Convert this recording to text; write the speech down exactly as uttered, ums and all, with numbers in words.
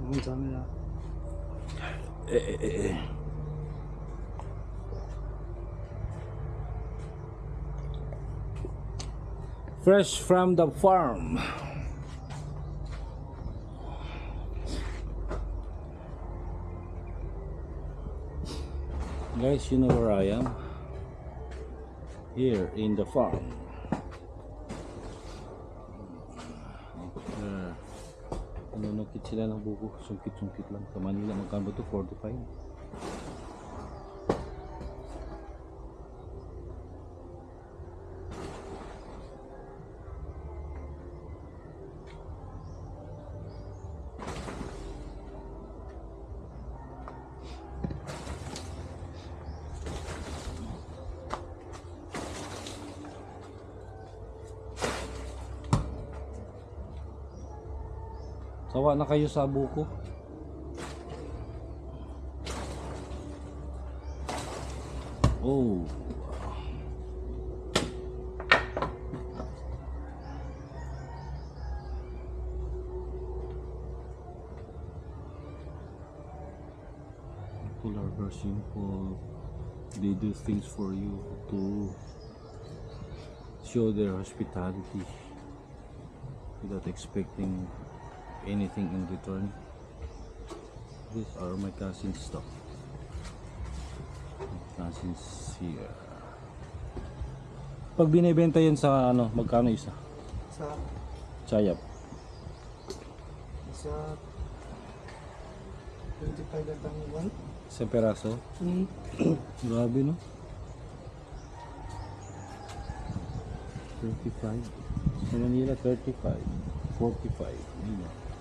Ang dami na. Eh, eh, eh, eh. Fresh from the farm. Guys, you know where I am? Here in the farm. Uh, Nanukit sila ng buko. Sungkit-sungkit lang. Sa Manila, magkano ba ito? forty-five. Sawa na kayo sa buko. Oh. People are very simple. They do things for you to show their hospitality without expecting anything in return. These are my cousin's stuff. My cousins here. Pag binibenta yan sa ano, magkano isa? Sa Chayap. sa twenty-five at ang one. Sa peraso? Mm. Grabe no? thirty-five. Sa Manila thirty-five. forty-five. Ayun.